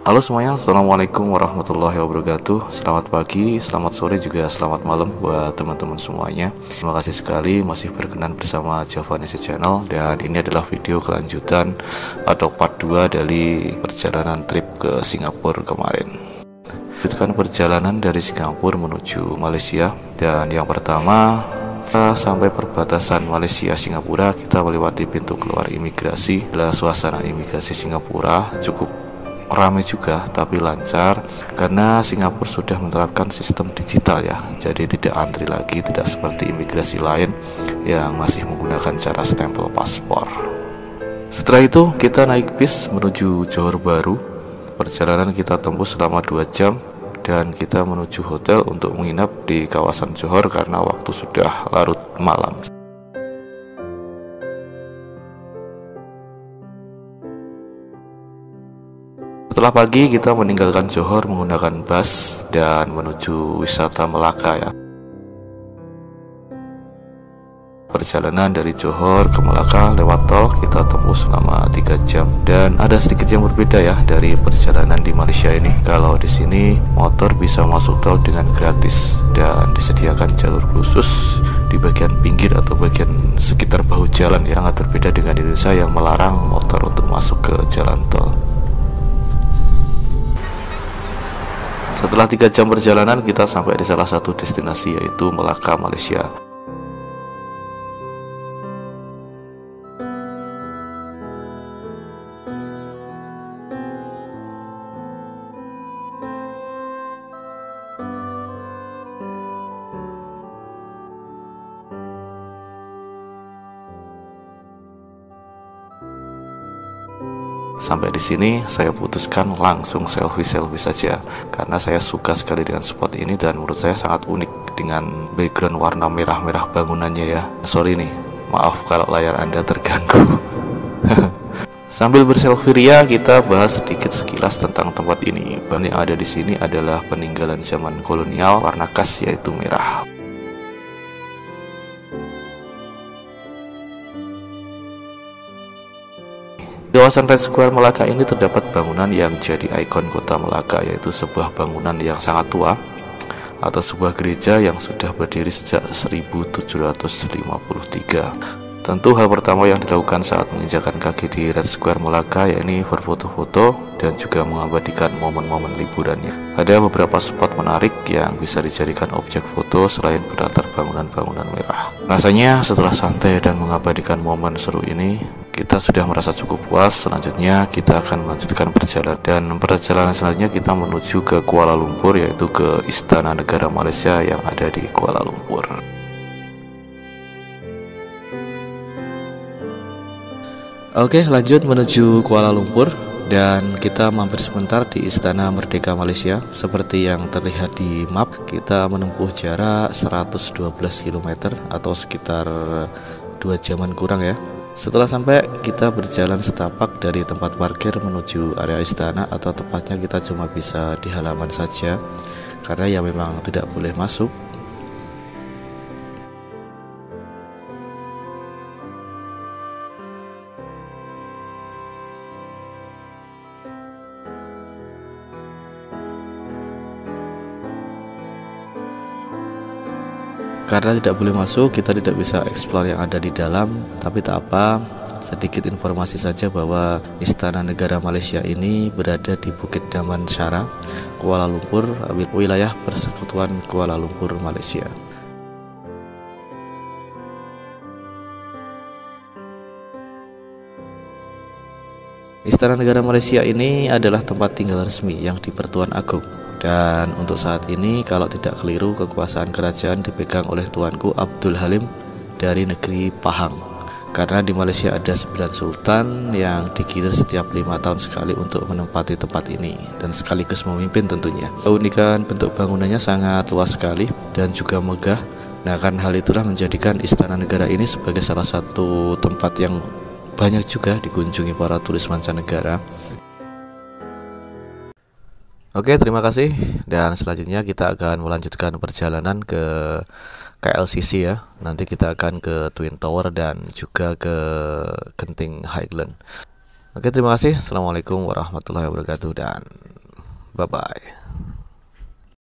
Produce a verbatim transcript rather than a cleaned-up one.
Halo semuanya, Assalamualaikum warahmatullahi wabarakatuh. Selamat pagi, selamat sore, juga selamat malam buat teman-teman semuanya. Terima kasih sekali masih berkenan bersama Javanese Channel. Dan ini adalah video kelanjutan atau part dua dari perjalanan trip ke Singapura kemarin. Lanjutkan perjalanan dari Singapura menuju Malaysia. Dan yang pertama, kita sampai perbatasan Malaysia Singapura, kita melewati pintu keluar imigrasi. Adalah suasana imigrasi Singapura cukup ramai juga, tapi lancar karena Singapura sudah menerapkan sistem digital ya. Jadi tidak antri lagi, tidak seperti imigrasi lain yang masih menggunakan cara stempel paspor. Setelah itu kita naik bis menuju Johor Bahru. Perjalanan kita tempuh selama dua jam dan kita menuju hotel untuk menginap di kawasan Johor karena waktu sudah larut malam. Setelah pagi kita meninggalkan Johor menggunakan bus dan menuju wisata Melaka ya. Perjalanan dari Johor ke Melaka lewat tol kita tempuh selama tiga jam, dan ada sedikit yang berbeda ya dari perjalanan di Malaysia ini. Kalau di sini motor bisa masuk tol dengan gratis dan disediakan jalur khusus di bagian pinggir atau bagian sekitar bahu jalan, yang sangat berbeda dengan Indonesia yang melarang motor untuk masuk ke jalan tol. Setelah tiga jam perjalanan kita sampai di salah satu destinasi, yaitu Melaka, Malaysia. Sampai di sini saya putuskan langsung selfie-selfie saja karena saya suka sekali dengan spot ini dan menurut saya sangat unik dengan background warna merah-merah bangunannya ya. Sorry nih, maaf kalau layar Anda terganggu. Sambil berselfie ria, kita bahas sedikit sekilas tentang tempat ini. Bahan yang ada di sini adalah peninggalan zaman kolonial, warna khas yaitu merah. Di kawasan Red Square Melaka ini terdapat bangunan yang jadi ikon kota Melaka, yaitu sebuah bangunan yang sangat tua atau sebuah gereja yang sudah berdiri sejak seribu tujuh ratus lima puluh tiga. Tentu hal pertama yang dilakukan saat menginjakan kaki di Red Square Melaka yakni berfoto-foto dan juga mengabadikan momen-momen liburannya. Ada beberapa spot menarik yang bisa dijadikan objek foto selain berlatar bangunan-bangunan merah. Rasanya setelah santai dan mengabadikan momen seru ini, kita sudah merasa cukup puas. Selanjutnya kita akan melanjutkan perjalanan, dan perjalanan selanjutnya kita menuju ke Kuala Lumpur, yaitu ke Istana Negara Malaysia yang ada di Kuala Lumpur. Oke, lanjut menuju Kuala Lumpur dan kita mampir sebentar di Istana Merdeka Malaysia. Seperti yang terlihat di map, kita menempuh jarak seratus dua belas kilometer atau sekitar dua jaman kurang ya. Setelah sampai, kita berjalan setapak dari tempat parkir menuju area istana, atau tepatnya kita cuma bisa di halaman saja karena ya memang tidak boleh masuk. Karena tidak boleh masuk, kita tidak bisa eksplor yang ada di dalam. Tapi tak apa, sedikit informasi saja bahwa Istana Negara Malaysia ini berada di Bukit Damansara, Kuala Lumpur, wilayah Persekutuan Kuala Lumpur, Malaysia. Istana Negara Malaysia ini adalah tempat tinggal resmi yang di-Pertuan Agong. Dan untuk saat ini kalau tidak keliru, kekuasaan kerajaan dipegang oleh Tuanku Abdul Halim dari negeri Pahang. Karena di Malaysia ada sembilan sultan yang digilir setiap lima tahun sekali untuk menempati tempat ini dan sekaligus memimpin tentunya. Keunikan bentuk bangunannya sangat luas sekali dan juga megah. Nah, kan hal itulah menjadikan Istana Negara ini sebagai salah satu tempat yang banyak juga dikunjungi para turis mancanegara. Oke, terima kasih. Dan selanjutnya kita akan melanjutkan perjalanan ke K L C C ya. Nanti kita akan ke Twin Tower dan juga ke Genting Highland. Oke, terima kasih. Assalamualaikum warahmatullahi wabarakatuh dan Bye bye.